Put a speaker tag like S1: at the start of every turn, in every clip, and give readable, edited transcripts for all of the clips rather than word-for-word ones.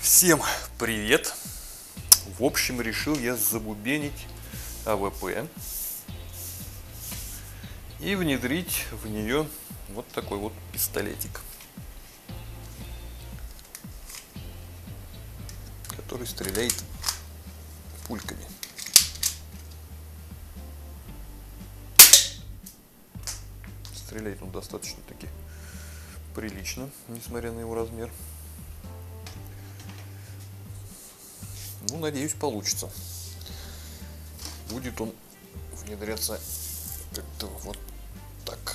S1: Всем привет! В общем, решил я забубенить АВП и внедрить в нее вот такой вот пистолетик, который стреляет пульками. Стреляет он достаточно таки прилично, несмотря на его размер. Ну, надеюсь, получится. Будет он внедряться как-то вот так.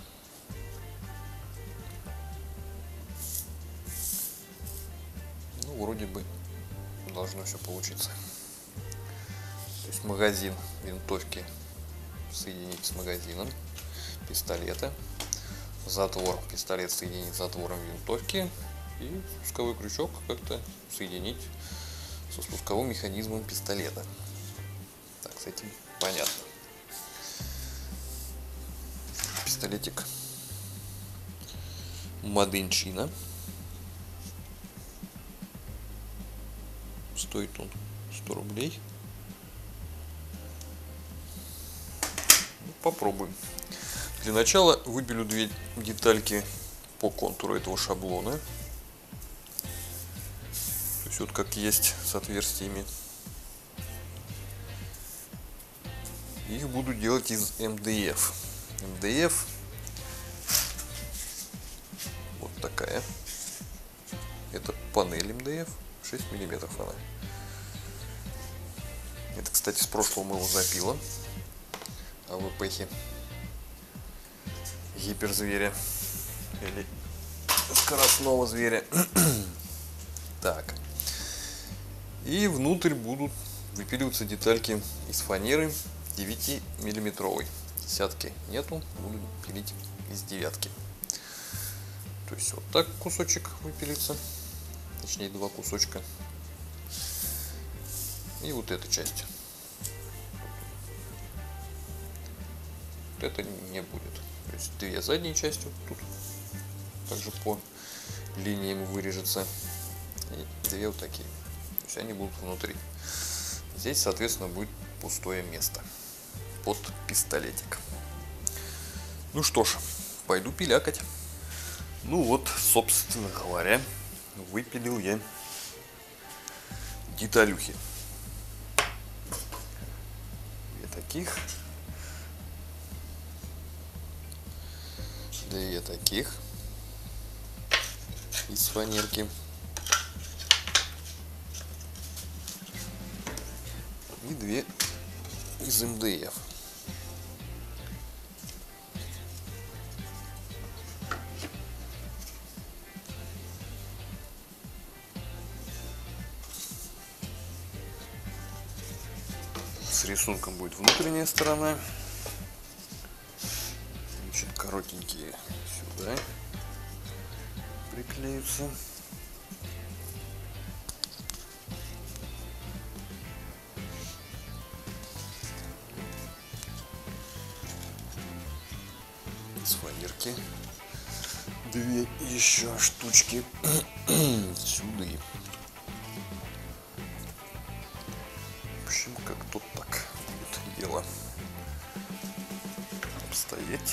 S1: Ну, вроде бы должно все получиться. То есть магазин винтовки соединить с магазином пистолета. Затвор пистолет соединить с затвором винтовки. И спусковой крючок как-то соединить со спусковым механизмом пистолета. Так, с этим понятно. Пистолетик Мадынчина. Стоит он 100 рублей. Ну, попробуем. Для начала выбелю две детальки по контуру этого шаблона. То есть вот как есть с отверстиями. Их буду делать из МДФ. МДФ вот такая. Это панель МДФ, 6 миллиметров она. Это, кстати, с прошлого моего запила АВПхи гиперзверя или скоростного зверя. Так. И внутрь будут выпиливаться детальки из фанеры 9 миллиметровой. Десятки нету, буду пилить из девятки. То есть вот так кусочек выпилится, точнее два кусочка. И вот эта часть. Вот это не будет. То есть две задние части вот тут также по линиям вырежется. И две вот такие. То есть они будут внутри. Здесь, соответственно, будет пустое место под пистолетик. Ну что ж, пойду пилякать. Ну вот, собственно говоря, выпилил я деталюхи. Две таких. Две таких. Из фанерки. И две из МДФ. С рисунком будет внутренняя сторона. Значит, коротенькие сюда приклеются. С фанерки две еще штучки сюда. В общем, как тут так будет дело обстоять.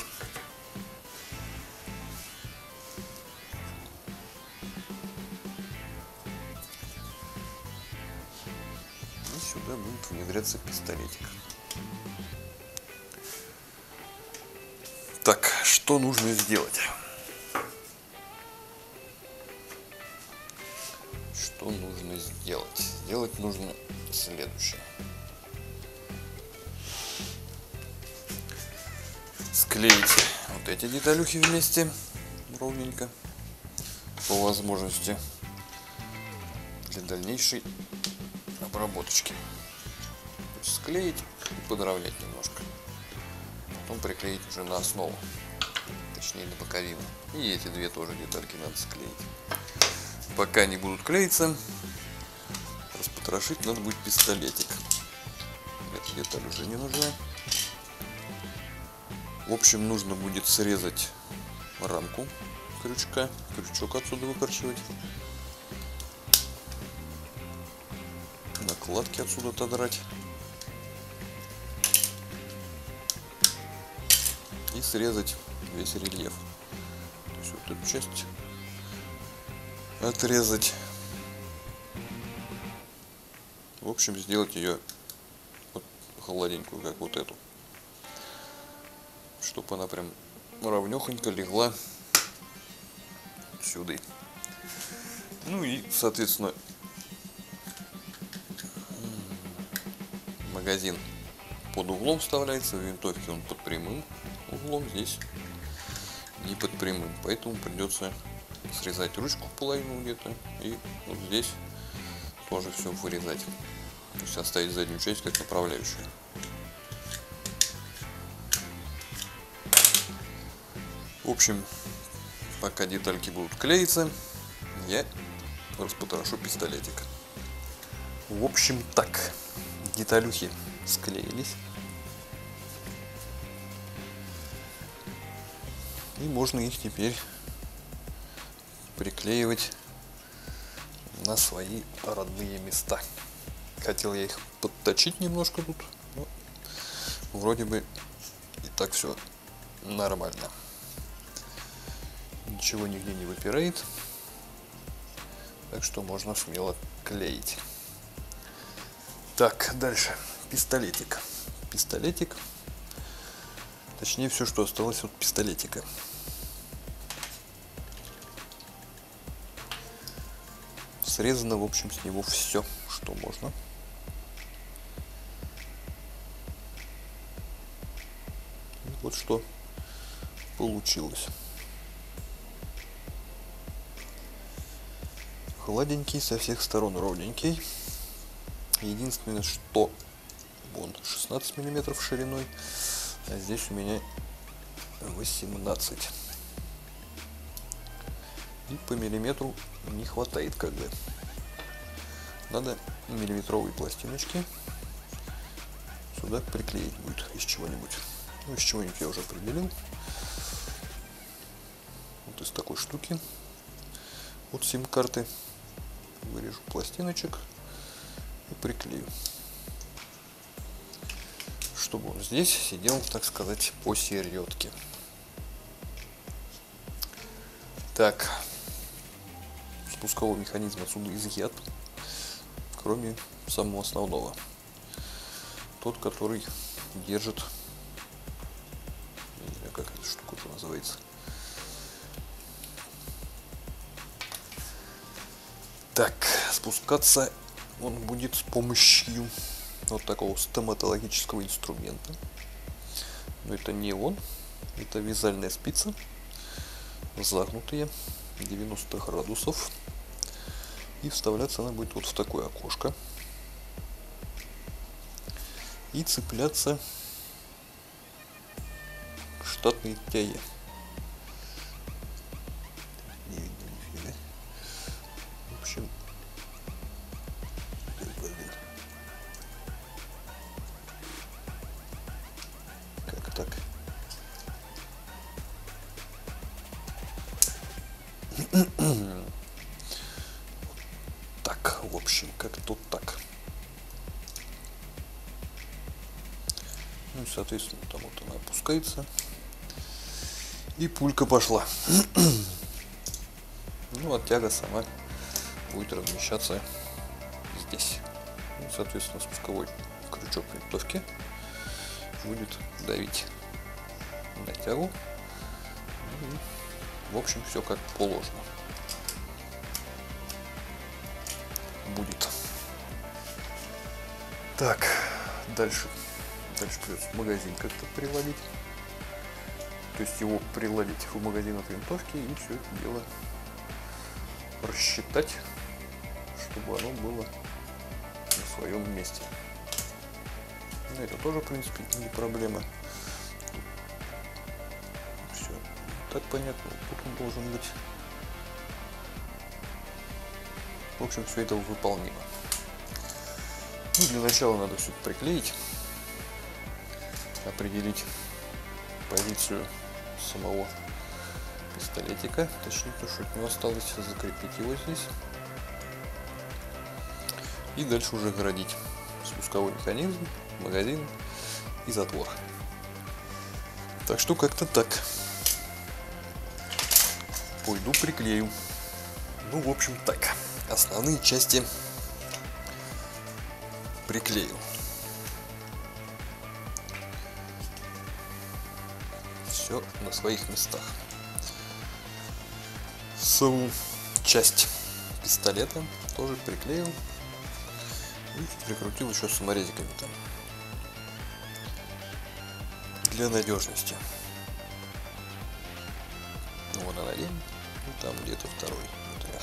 S1: И сюда будет внедряться пистолетик. Так, что нужно сделать? Что нужно сделать? Сделать нужно следующее. Склеить вот эти деталюхи вместе ровненько, по возможности, для дальнейшей обработочки. То есть склеить и подровнять немножко. Потом приклеить уже на основу, точнее на боковину. И эти две тоже детальки надо склеить. Пока они будут клеиться, распотрошить надо будет пистолетик. Эта деталь уже не нужна. В общем, нужно будет срезать рамку крючка, крючок отсюда выкорчевать. подкладки отсюда отодрать. И срезать весь рельеф. То есть вот эту часть отрезать. В общем, сделать ее вот гладенькую, как вот эту. Чтобы она прям ровнёхонько легла сюда. Ну и, соответственно, магазин под углом вставляется, в винтовке он под прямым углом, здесь не под прямым, поэтому придется срезать ручку половину где-то и вот здесь тоже все вырезать, то есть оставить заднюю часть как направляющую. В общем, пока детальки будут клеиться, я распотрошу пистолетик. В общем, так, деталюхи склеились. И можно их теперь приклеивать на свои родные места. Хотел я их подточить немножко тут, но вроде бы и так все нормально. Ничего нигде не выпирает, так что можно смело клеить. Так, дальше пистолетик. Пистолетик, точнее все, что осталось от пистолетика. Срезано, в общем, с него все, что можно. И вот что получилось. Гладенький, со всех сторон ровненький. Единственное, что он 16 миллиметров шириной, а здесь у меня 18. И по миллиметру не хватает как бы. Надо миллиметровые пластиночки сюда приклеить будет из чего-нибудь. Ну, из чего-нибудь я уже определил. Вот из такой штуки. Вот сим-карты. Вырежу пластиночек и приклею, чтобы он здесь сидел, так сказать, посередке. Так, спусковой механизм отсюда изъят, кроме самого основного, тот, который держит, не знаю, как эта штука уже называется. Так, спускаться он будет с помощью вот такого стоматологического инструмента. Но это не он, это вязальная спица, загнутая 90 градусов. И вставляться она будет вот в такое окошко. И цепляться к штатной тяге. Не видно нифига. В общем, как так? Так, в общем, как тут так. Ну и, соответственно, там вот она опускается. И пулька пошла. Ну, а тяга сама будет размещаться здесь. Ну, соответственно, спусковой крючок винтовки будет давить на тягу. И, в общем, все как положено будет. Так, дальше придется магазин как-то приладить. То есть его приладить в магазин от винтовки и все это дело рассчитать, чтобы оно было на своем месте. Но это тоже, в принципе, не проблема. Все так понятно. Тут он должен быть. В общем, все это выполнимо. Ну, для начала надо все приклеить, определить позицию самого пистолетика, точнее то, что от него осталось, закрепить его здесь. И дальше уже городить спусковой механизм, магазин и затвор. Так что как-то так. Пойду приклею. Ну, в общем, так. Основные части приклеил. Все на своих местах. Саму часть пистолета тоже приклеил и прикрутил еще саморезиками там для надежности. Вот он один, и там где-то второй внутрях.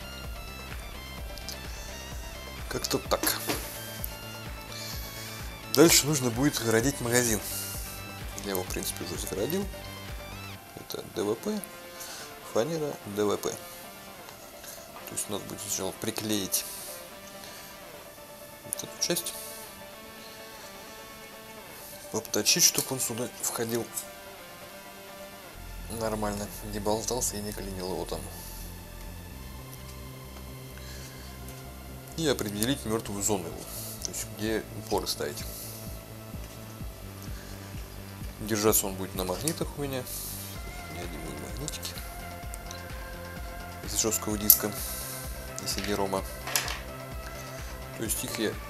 S1: Как-то так. Дальше нужно будет городить магазин. Я его, в принципе, уже загородил. Это ДВП, фанера, ДВП. То есть надо будет сначала приклеить вот эту часть, обточить, чтобы он сюда входил нормально, не болтался и не клинил его там. И определить мертвую зону его, то есть где упоры ставить. Держаться он будет на магнитах у меня, неодимые магнитики из жесткого диска и CD-ROM. То есть их я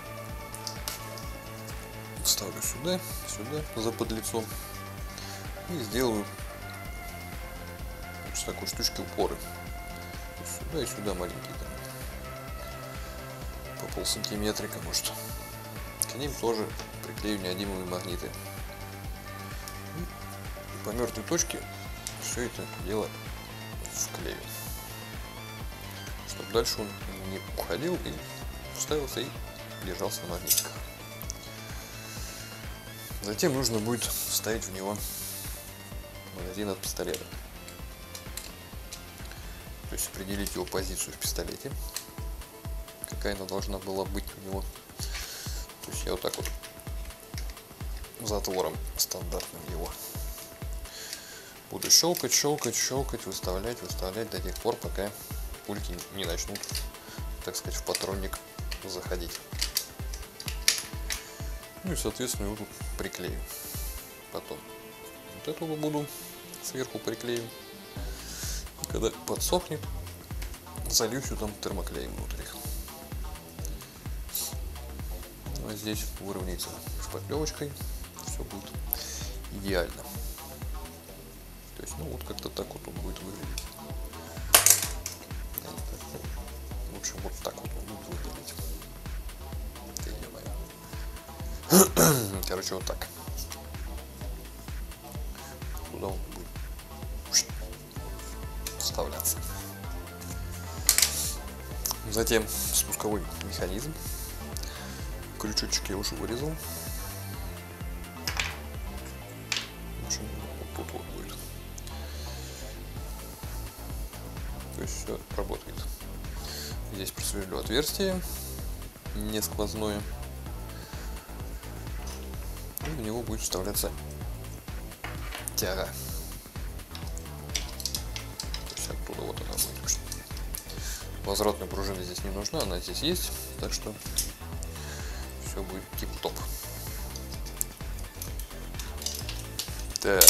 S1: вставлю сюда, за подлицом и сделаю с такой штучки упоры. То есть сюда и сюда маленькие там, по полсантиметрика, может. К ним тоже приклею неодимые магниты. И по мертвой точке все это дело вклею, чтобы дальше он не уходил и вставился и держался на магнитиках. Затем нужно будет вставить в него магазин от пистолета. То есть определить его позицию в пистолете, какая она должна была быть у него. То есть я вот так вот затвором стандартным его буду щелкать, выставлять до тех пор, пока пульки не начнут, так сказать, в патронник заходить. Ну и, соответственно, его тут приклею. Потом вот эту буду сверху приклею. И когда подсохнет, залью сюда там термоклеем внутрь. А здесь выровняется шпаклевочкой, все будет идеально. То есть, ну вот как-то так вот он будет выглядеть. В общем, вот так вот он будет выглядеть. Короче, вот так. Туда он будет вставляться. Затем спусковой механизм. Крючочек я уже вырезал. В общем, вот тут вот будет. То есть все работает. Здесь просверлю отверстие, не сквозное. И в него будет вставляться тяга. То есть оттуда вот она будет. Возвратная пружина здесь не нужна, она здесь есть. Так что все будет тип-топ. Так.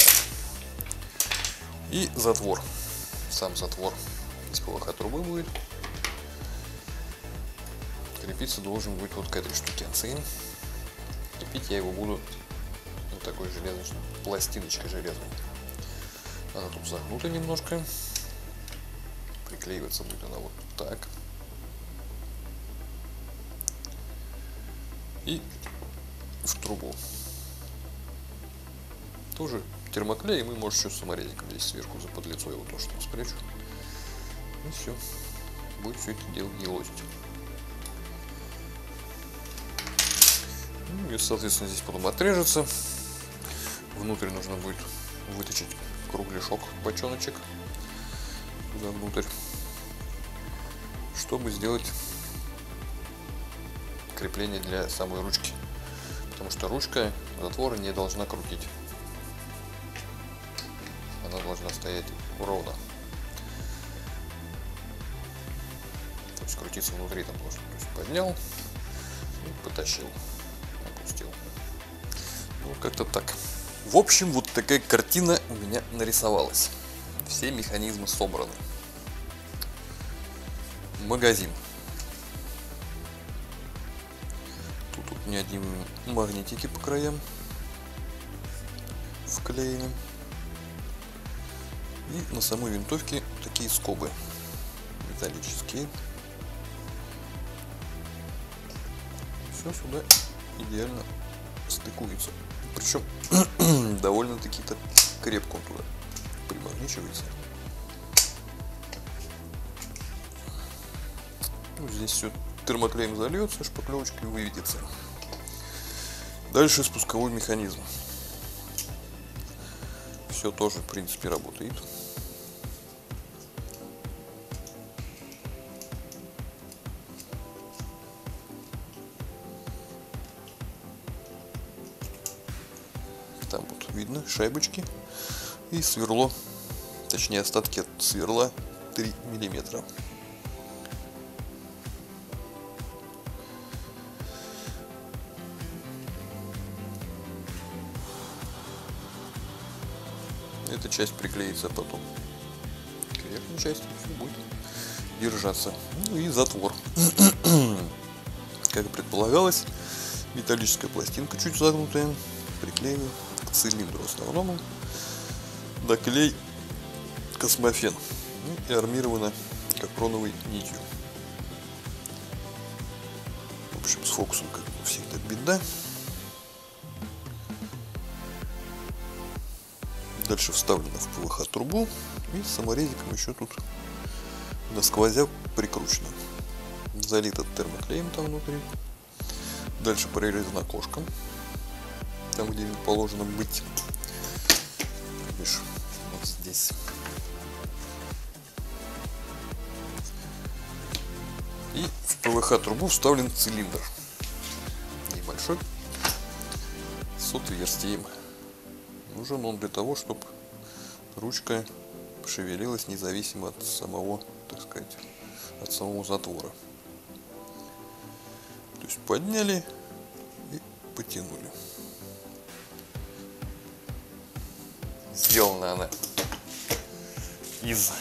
S1: И затвор. Сам затвор из ПВХ трубы будет. Крепиться должен быть вот к этой штукенции. Крепить я его буду вот такой железной пластиночкой железной. Она тут загнута немножко. Приклеиваться будет она вот так. И в трубу. Тоже термоклеем и, может, еще саморезиком здесь сверху за подлицо его тоже там спрячу. И все. Будет все это дело елозить. Ну и, соответственно, здесь потом отрежется. Внутрь нужно будет вытащить кругляшок, бочоночек туда внутрь, чтобы сделать крепление для самой ручки, потому что ручка затвора не должна крутить, она должна стоять ровно, то есть крутиться внутри там должен. То есть поднял, И потащил, опустил. Ну, как-то так. В общем, вот такая картина у меня нарисовалась. Все механизмы собраны. Магазин. Тут у меня одни магнитики по краям вклеены. И на самой винтовке такие скобы металлические. Все сюда идеально стыкуется. Причем довольно-таки крепко он туда примагничивается. Ну, здесь все термоклеем зальется, шпаклевочкой выведется. Дальше спусковой механизм. Все тоже, в принципе, работает. Там вот видно шайбочки и сверло, точнее остатки от сверла 3 миллиметра. Эта часть приклеится потом к верхней части, все будет держаться. Ну и затвор. Как и предполагалось, металлическая пластинка чуть загнутая, приклеена к цилиндру основному, доклей космофен и армирована капроновой нитью. В общем, с фокусом, как всегда, беда. Дальше вставлено в ПВХ трубу и саморезиком еще тут на сквозняк прикручено. Залито термоклеем там внутри. Дальше прорезано окошком, там где положено быть. Видишь, вот здесь. И в ПВХ трубу вставлен цилиндр небольшой с отверстием. Нужен он для того, чтобы ручка шевелилась независимо от самого, так сказать, от самого затвора. То есть подняли и потянули. Сделана она из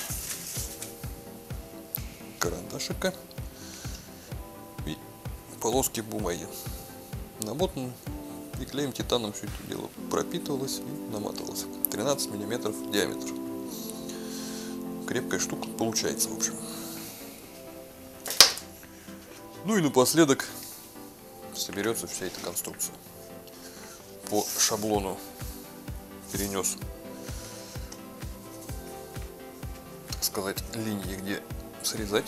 S1: карандашика и полоски бумаги. Намотан и клеем титаном все это дело пропитывалось и наматывалось. 13 миллиметров диаметр. Крепкая штука получается, в общем. Ну и напоследок соберется вся эта конструкция. По шаблону перенес, так сказать, линии, где срезать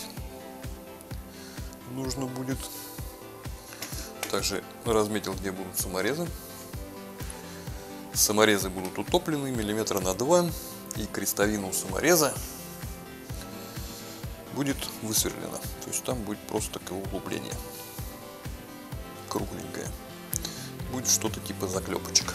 S1: нужно будет. Также разметил, где будут саморезы. Саморезы будут утоплены миллиметра на 2, и крестовина у самореза будет высверлена. То есть там будет просто такое углубление кругленькое. Будет что-то типа заклепочек.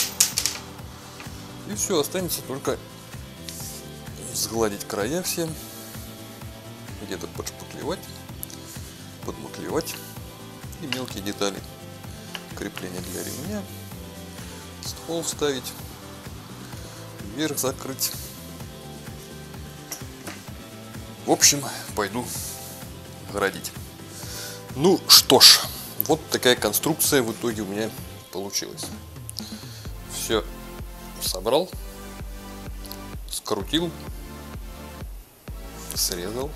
S1: И все, останется только сгладить края все, где-то подшпаклевать, подмаклевать. И мелкие детали крепления для ремня, ствол вставить, вверх закрыть. В общем, пойду градить. Ну что ж, вот такая конструкция в итоге у меня получилась. Все собрал, скрутил, срезал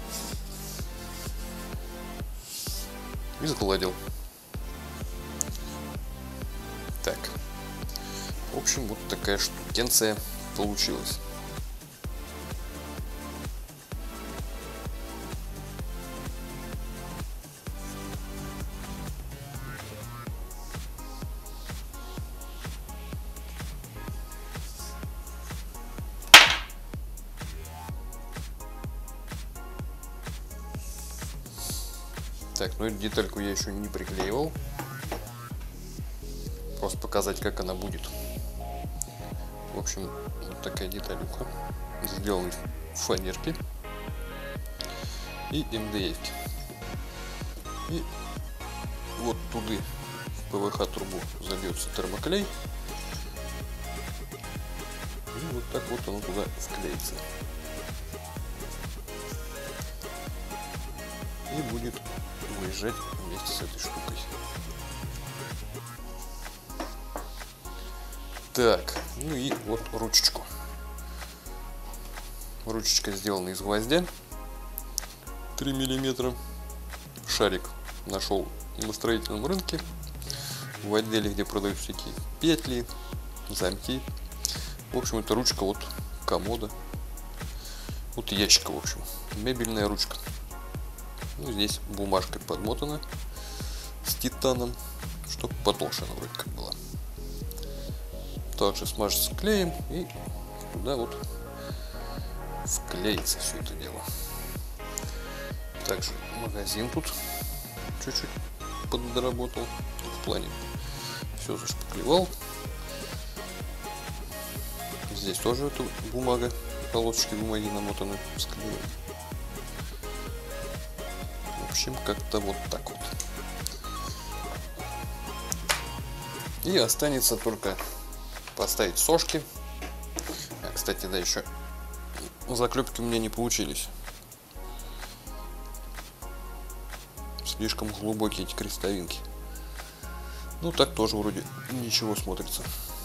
S1: и загладил. Так, в общем, вот такая штукенция получилась. Так, ну эту детальку я еще не приклеивал. Просто показать, как она будет. В общем, вот такая деталюка. Сделана в фанерке и МДФ. И вот туда в ПВХ трубу зальется термоклей. И вот так вот оно туда вклеится. И будет выезжать вместе с этой штукой. Так, ну и вот ручечку. Ручечка сделана из гвоздя 3 миллиметра. Шарик нашел на строительном рынке в отделе, где продают всякие петли, замки. В общем, это ручка от комода, от ящика, в общем, мебельная ручка. Ну, здесь бумажкой подмотана с титаном, чтобы потолще она вроде как была. Также смажется клеем и туда вот вклеится все это дело. Также магазин тут чуть-чуть подработал в плане, все зашпаклевал. Здесь тоже эта бумага, полосочки бумаги намотаны с клеем. В общем, как-то вот так вот. И останется только поставить сошки. Кстати, да, еще заклепки у меня не получились. Слишком глубокие эти крестовинки. Ну так тоже вроде ничего смотрится.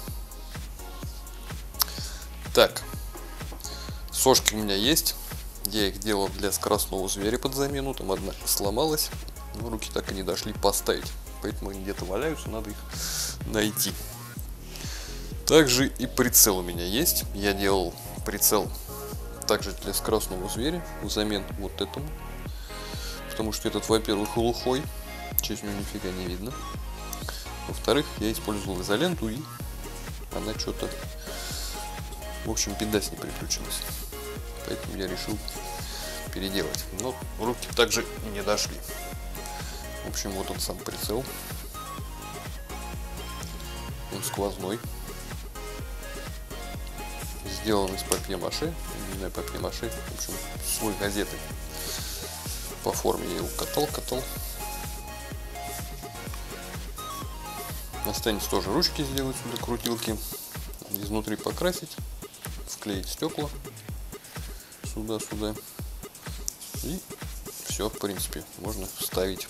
S1: Так, сошки у меня есть. Я их делал для скоростного зверя под замену. Там одна сломалась, но руки так и не дошли поставить. Поэтому они где-то валяются, надо их найти. Также и прицел у меня есть. Я делал прицел также для скоростного зверя взамен вот этому. Потому что этот, во-первых, глухой, через него нифига не видно. Во-вторых, я использовал изоленту, и она что-то, в общем, беда с ней приключилась. Поэтому я решил переделать. Но руки также не дошли. В общем, вот он сам прицел. Он сквозной. Сделан из папье-маше. Не знаю, папье-маше. В общем, слой газеты. По форме я его катал. Останется тоже ручки сделать сюда, крутилки. Изнутри покрасить. Вклеить стекла. Сюда. И все, в принципе, можно ставить.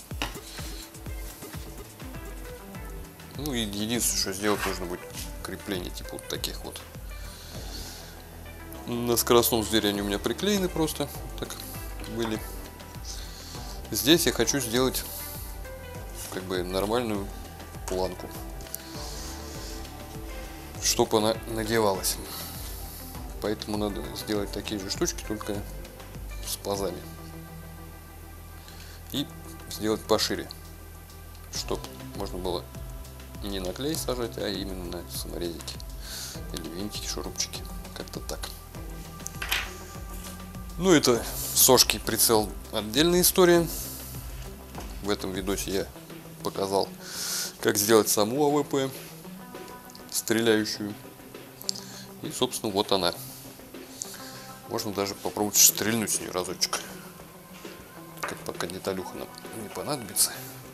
S1: Ну и единственное, что сделать, нужно будет крепление типа вот таких вот. На скоростном звере они у меня приклеены просто. Так были. Здесь я хочу сделать как бы нормальную планку, чтобы она надевалась. Поэтому надо сделать такие же штучки, только с пазами. И сделать пошире, чтобы можно было не на клей сажать, а именно на саморезики или винтики, шурупчики. Как-то так. Ну, это сошки, прицел, отдельная история. В этом видосе я показал, как сделать саму АВП, стреляющую. И, собственно, вот она. Можно даже попробовать стрельнуть с нее разочек. Как пока деталюха нам не понадобится.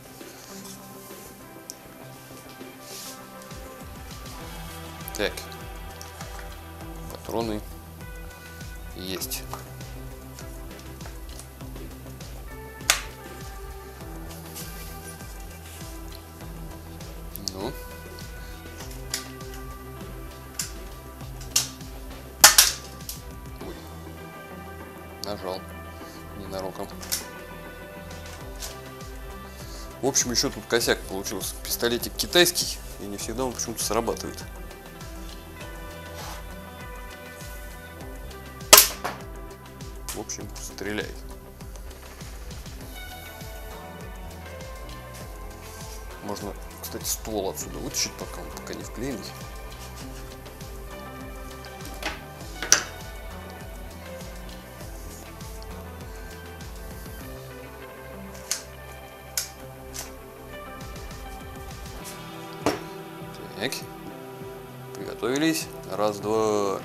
S1: Так. Патроны есть. Ну. Ой. Нажал ненароком. В общем, еще тут косяк получился. Пистолетик китайский, и не всегда он почему-то срабатывает. В общем, стреляет. Можно, кстати, ствол отсюда вытащить, пока он не вклеенный. Так, приготовились. Раз, два.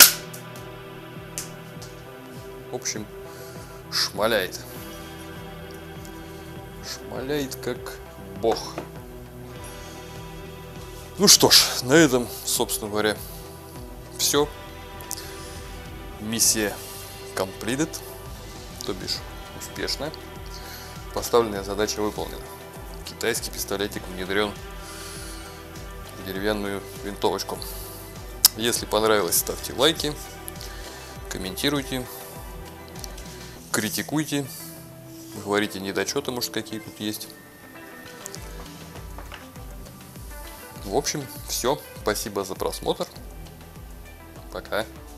S1: В общем, шмаляет. Шмаляет как бог. Ну что ж, на этом, собственно говоря, все. Миссия completed, то бишь успешная. Поставленная задача выполнена. Китайский пистолетик внедрен в деревянную винтовочку. Если понравилось, ставьте лайки, комментируйте, критикуйте, говорите недочеты, может, какие тут есть. В общем, все. Спасибо за просмотр. Пока.